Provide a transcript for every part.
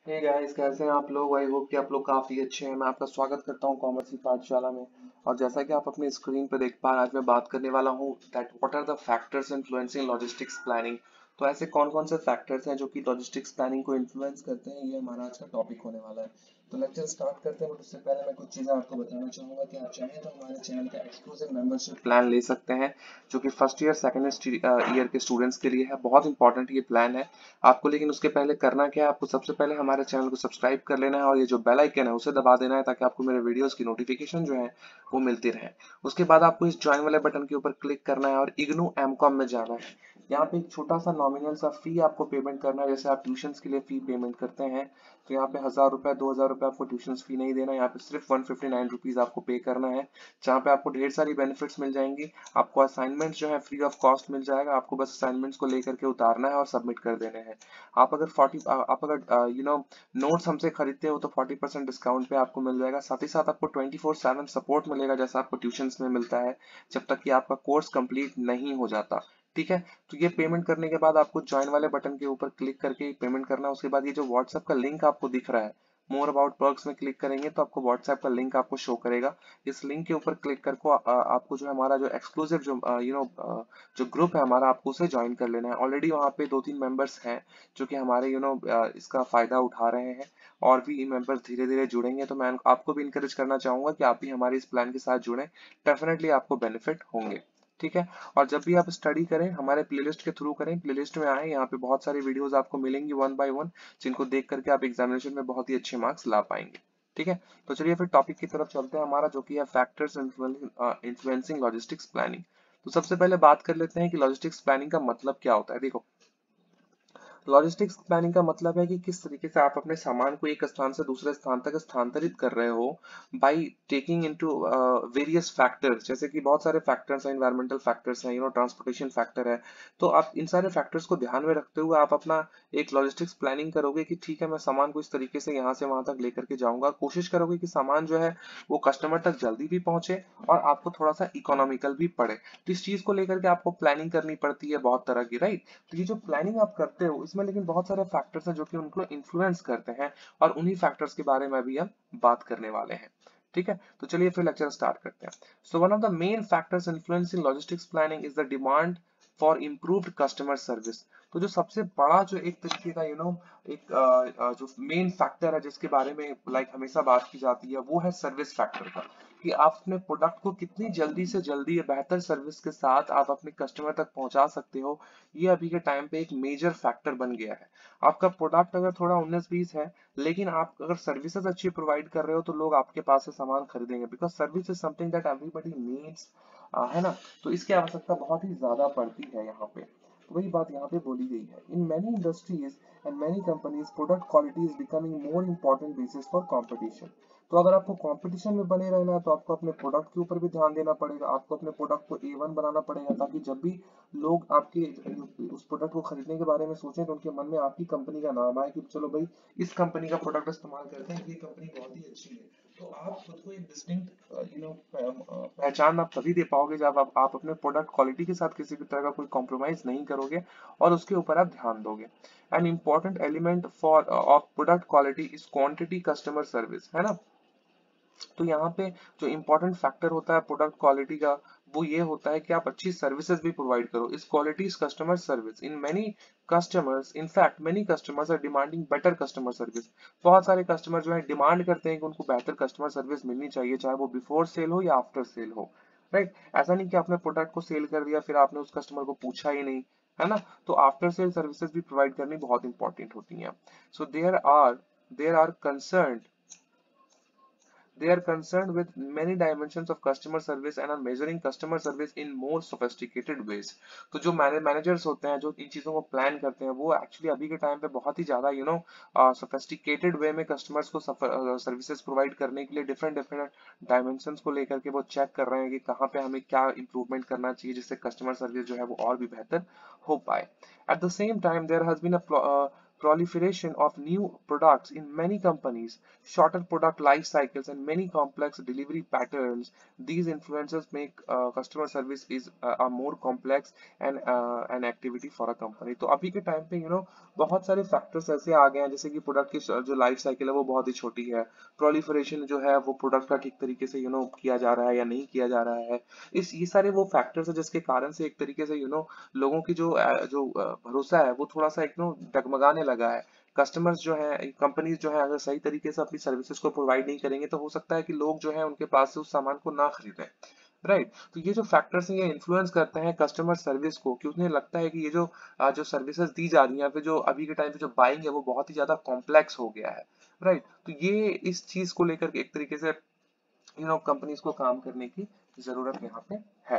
Hey guys, कैसे हैं आप लोग। आई होप कि आप लोग काफी अच्छे हैं। मैं आपका स्वागत करता हूं कॉमर्स की पाठशाला में। और जैसा कि आप अपनी स्क्रीन पर देख पा रहे हैं, आज मैं बात करने वाला हूं that what are the factors influencing logistics planning. तो ऐसे कौन कौन से फैक्टर्स हैं जो कि लॉजिस्टिक्स प्लानिंग को इन्फ्लुएंस करते हैं, ये हमारा आज का टॉपिक होने वाला है। तो लेक्चर स्टार्ट करते हैं, बट उससे पहले मैं कुछ चीजें आपको बताना चाहूंगा कि आप चाहें तो हमारे चैनल का एक्सक्लूसिव मेंबरशिप प्लान ले सकते हैं, जो कि फर्स्ट ईयर सेकंड ईयर के स्टूडेंट्स के लिए है। बहुत इंपॉर्टेंट ये प्लान है आपको। लेकिन उसके पहले करना क्या है, आपको सबसे पहले हमारे चैनल को सब्सक्राइब कर लेना है और ये जो बेल आइकन है उसे दबा देना है, ताकि आपको मेरे वीडियोस की नोटिफिकेशन जो है वो मिलती रहे। उसके बाद आपको इस ज्वाइन वाले बटन के ऊपर क्लिक करना है और इग्नू एमकॉम में जाना है। यहाँ पे एक छोटा सा नॉमिनल सा फी आपको पेमेंट करना है, जैसे आप ट्यूशंस के लिए फी पेमेंट करते हैं। तो यहाँ पे 1000 रुपए 2000 रुपए आपको ट्यूशन फी नहीं देना, यहाँ पे सिर्फ 159 रुपीज आपको पे करना है, जहाँ पे आपको ढेर सारी बेनिफिट्स मिल जाएंगी। आपको असाइनमेंट्स जो है फ्री ऑफ कॉस्ट मिल जाएगा, आपको बस असाइनमेंट्स को लेकर के उतारना है और सबमिट कर देने हैं। आप अगर नोट्स हमसे खरीदते हो तो 40% डिस्काउंट पे आपको मिल जाएगा। साथ ही साथ आपको 24/7 सपोर्ट मिलेगा, जैसा आपको ट्यूशंस में मिलता है, जब तक कि आपका कोर्स कंप्लीट नहीं हो जाता। ठीक है। तो ये पेमेंट करने के बाद आपको ज्वाइन वाले बटन के ऊपर क्लिक करके पेमेंट करना है। उसके बाद ये जो व्हाट्सएप का लिंक आपको दिख रहा है, मोर अबाउट पर्क्स में क्लिक करेंगे तो आपको व्हाट्सएप का लिंक आपको शो करेगा। इस लिंक के ऊपर क्लिक करके आपको जो है हमारा जो एक्सक्लूसिव जो जो ग्रुप है हमारा, आपको उसे ज्वाइन कर लेना है। ऑलरेडी वहाँ पे 2-3 मेंबर्स हैं जो कि हमारे इसका फायदा उठा रहे हैं, और भी मेंबर्स धीरे धीरे जुड़ेंगे। तो मैं आपको भी इंकरेज करना चाहूंगा कि आप भी हमारे इस प्लान के साथ जुड़ें। डेफिनेटली आपको बेनिफिट होंगे। ठीक है। और जब भी आप स्टडी करें हमारे प्लेलिस्ट के थ्रू करें, प्लेलिस्ट में आए, यहाँ पे बहुत सारी वीडियोस आपको मिलेंगी वन बाय वन, जिनको देख करके आप एग्जामिनेशन में बहुत ही अच्छे मार्क्स ला पाएंगे। ठीक है। तो चलिए फिर टॉपिक की तरफ चलते हैं हमारा, जो कि है फैक्टर्स इन्फ्लुएंसिंग लॉजिस्टिक्स प्लानिंग। तो सबसे पहले बात कर लेते हैं कि लॉजिस्टिक्स प्लानिंग का मतलब क्या होता है। देखो, लॉजिस्टिक्स प्लानिंग का मतलब है कि किस तरीके से आप अपने सामान को एक स्थान से दूसरे स्थान तक स्थानांतरित कर रहे हो, by taking into various factors. जैसे कि बहुत सारे फैक्टर्स हैं, इन्वायरमेंटल फैक्टर्स हैं, ट्रांसपोर्टेशन फैक्टर है। तो आप इन सारे फैक्टर्स को ध्यान में रखते हुए आप अपना एक लॉजिस्टिक्स प्लानिंग करोगे कि ठीक है, मैं सामान को इस तरीके से यहाँ से वहां तक लेकर के जाऊंगा। कोशिश करोगे कि सामान जो है वो कस्टमर तक जल्दी भी पहुंचे और आपको थोड़ा सा इकोनॉमिकल भी पड़े। तो इस चीज को लेकर के आपको प्लानिंग करनी पड़ती है बहुत तरह की, राइट। तो ये जो प्लानिंग आप करते हो इसमें लेकिन बहुत सारे फैक्टर्स हैं जो कि उनको इन्फ्लुएंस करते हैं, और उन्हीं फैक्टर्स के बारे में भी हम बात करने वाले हैं। ठीक है। तो चलिए फिर लेक्चर स्टार्ट करते हैं। So one of the main factors influencing logistics planning is the demand for improved customer service. तो जो सबसे बड़ा जो एक तरीके का एक जो मेन फैक्टर है जिसके बारे में हमेशा बात की जाती है, वो है सर्विस फैक्टर का। कि आप अपने प्रोडक्ट को कितनी जल्दी से जल्दी बेहतर सर्विस के साथ आप अपने कस्टमर तक पहुंचा सकते हो। ये अभी के टाइम पे एक मेजर फैक्टर बन गया है। आपका प्रोडक्ट अगर थोड़ा 19-20 है, लेकिन आप अगर सर्विसेज अच्छी प्रोवाइड कर रहे हो, तो लोग आपके पास से सामान खरीदेंगे, because service is something that everybody needs, है ना। तो इसकी आवश्यकता बहुत ही ज्यादा पड़ती है यहाँ पे। तो वही बात यहाँ पे बोली गई है। In many industries and many companies product quality is becoming more important basis for competition. तो अगर आपको कंपटीशन में बने रहना है, तो आपको अपने प्रोडक्ट के ऊपर भी ध्यान देना पड़ेगा। आपको अपने प्रोडक्ट को A1 बनाना पड़ेगा, ताकि जब भी लोग आपके उस प्रोडक्ट को खरीदने के बारे में सोचें तो उनके मन में आपकी कंपनी का नाम आए कि चलो भाई, इस कंपनी का प्रोडक्ट इस्तेमाल करते हैं, ये कंपनी बहुत ही अच्छी है। तो आप खुद को एक डिस्टिंक्ट पहचान आप तभी दे पाओगे जब आप अपने प्रोडक्ट क्वालिटी के साथ किसी भी तरह का कोई कॉम्प्रोमाइज नहीं करोगे और उसके ऊपर आप ध्यान दोगे। An important element for of product quality is quantity customer service, है ना। तो यहाँ पे जो इम्पोर्टेंट फैक्टर होता है प्रोडक्ट क्वालिटी का, वो ये होता है कि आप अच्छी सर्विसेज भी प्रोवाइड करो। इस quality is customer service in many customers, in fact many customers are demanding better customer service. बहुत सारे कस्टमर जो है डिमांड करते हैं कि उनको बेहतर कस्टमर सर्विस मिलनी चाहिए, चाहे वो बिफोर सेल हो या आफ्टर सेल हो, राइट। ऐसा नहीं कि आपने प्रोडक्ट को सेल कर दिया फिर आपने उस कस्टमर को पूछा ही नहीं, है ना। तो आफ्टर सेल सर्विसेज भी प्रोवाइड करनी बहुत इंपॉर्टेंट होती हैं। So there are concern they are concerned with many dimensions of customer service and are measuring customer service in more sophisticated ways। तो जो मैनेजर्स होते हैं, जो इन चीजों को प्लान करते हैं, वो एक्चुअली अभी के टाइम पे बहुत ही ज्यादा सोफिस्टिकेटेड वे में कस्टमर्स को सर्विसेज प्रोवाइड करने के लिए डिफरेंट डिफरेंट डायमेंशंस को लेकर के वो चेक कर रहे हैं कि कहाँ पे हमें क्या इंप्रूवमेंट करना चाहिए, जिससे कस्टमर सर्विस जो है वो और भी बेहतर हो पाए। At the same time there has been proliferation of new products in many companies, shorter product life cycles, and many complex delivery patterns. These influences make customer service is a more complex and an activity for a company. तो अभी के time पे बहुत सारे factors ऐसे आ गए हैं, जैसे कि प्रोडक्ट की जो लाइफ साइकिल है वो बहुत ही छोटी है, प्रोलिफरेशन जो है वो प्रोडक्ट का ठीक तरीके से किया जा रहा है या नहीं किया जा रहा है। इस ये सारे वो फैक्टर्स है जिसके कारण से एक तरीके से लोगों की जो भरोसा है वो थोड़ा सा डगमगाने लगा है। कस्टमर्स जो है, कंपनीज जो है, अगर सही तरीके से अपनी सर्विसेज को प्रोवाइड नहीं करेंगे तो हो सकता है कि लोग जो है उनके पास से उस सामान को ना खरीदें। राइट, तो ये जो फैक्टर्स हैं ये इन्फ्लुएंस करते हैं कस्टमर सर्विस को, कि उन्हें लगता है कि ये जो सर्विसेज दी जा रही हैं, फिर जो अभी के टाइम पे जो बाइंग है वो बहुत ही ज्यादा कॉम्प्लेक्स हो गया है। राइट, तो ये इस चीज को लेकर के एक तरीके से कंपनीज को काम करने की जरूरत यहाँ पे है।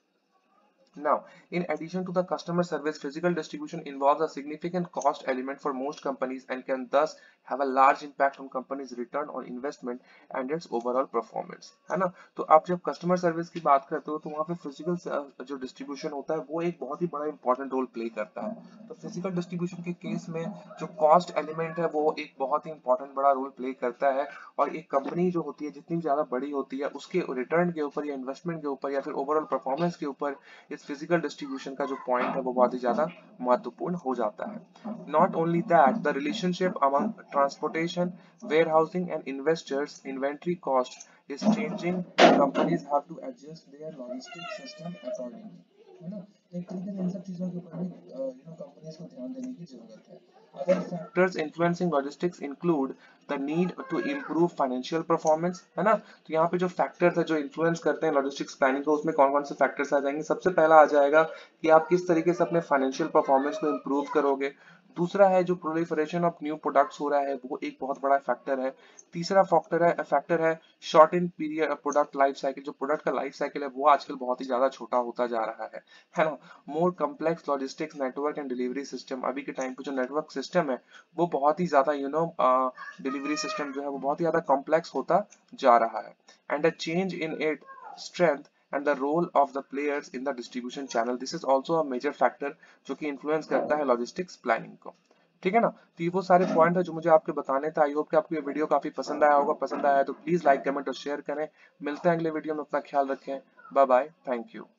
Now, in addition to the customer service, physical distribution involves a significant cost element for most companies and can thus have a large impact on companies' return on investment and its overall performance. है ना? तो आप जब customer service की बात करते हो तो वहाँ पे फिजिकल जो डिस्ट्रीब्यूशन होता है वो एक बहुत ही बड़ा इंपॉर्टेंट रोल प्ले करता है। तो फिजिकल डिस्ट्रीब्यूशन के केस में जो कॉस्ट एलिमेंट है वो एक बहुत ही इंपॉर्टेंट बड़ा रोल प्ले करता है, और एक कंपनी जो होती है जितनी ज्यादा बड़ी होती है उसके रिटर्न के ऊपर या इन्वेस्टमेंट के ऊपर या फिर ओवरऑल परफॉर्मेंस के ऊपर इस फिजिकल डिस्ट्रीब्यूशन का जो पॉइंट है वो बहुत ही ज्यादा महत्वपूर्ण हो जाता है। Not only that, the relationship among transportation, warehousing and investors inventory cost is changing. Companies have to adjust their logistic system accordingly, है ना? तो एक तरीके से इन सब चीजों के ऊपर भी कंपनीज को ध्यान देने की जरूरत है। Other factors influencing logistics include the need to improve financial performance, है ना? तो यहाँ पे जो फैक्टर्स है जो इन्फ्लुएंस करते हैं लॉजिस्टिक्स प्लानिंग को, उसमें कौन कौन से फैक्टर्स आ जाएंगे? सबसे पहला आ जाएगा कि आप किस तरीके से अपने फाइनेंशियल परफॉर्मेंस को इम्प्रूव करोगे। दूसरा है जो प्रोलिफरेशन ऑफ न्यू प्रोडक्ट्स हो रहा है वो एक बहुत बड़ा फैक्टर है। तीसरा फैक्टर है short in period product life cycle, जो प्रोडक्ट का लाइफ साइकिल है वो आजकल बहुत ही ज्यादा छोटा होता जा रहा है ना? More complex logistics network and delivery system, अभी के टाइम पे जो नेटवर्क सिस्टम है वो बहुत ही ज्यादा डिलीवरी सिस्टम जो है वो बहुत ही ज्यादा कॉम्प्लेक्स होता जा रहा है। And a change in it strength and the role of the players in the distribution channel, this is also a major factor जो कि इन्फ्लुएंस करता है लॉजिस्टिक्स प्लानिंग को। ठीक है ना? तो ये वो सारे पॉइंट है जो मुझे आपके बताने थे। आई होप कि आपको ये वीडियो काफी पसंद आया होगा। पसंद आया तो प्लीज लाइक, कमेंट और शेयर करें। मिलते हैं अगले वीडियो में, अपना ख्याल रखें। Bye bye, thank you.